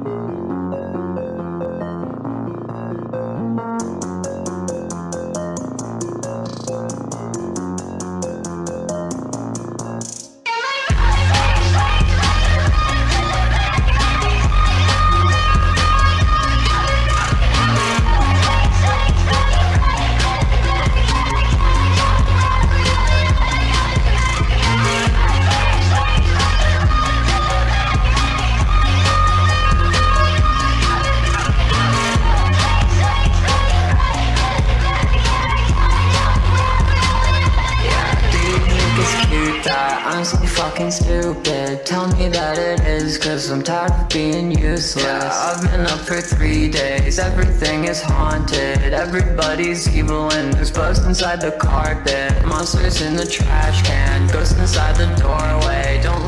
I'm so fucking stupid. Tell me that it is, cause I'm tired of being useless. Yeah, I've been up for 3 days, everything is haunted. Everybody's evil and there's bugs inside the carpet. Monsters in the trash can, ghosts inside the doorway. Don't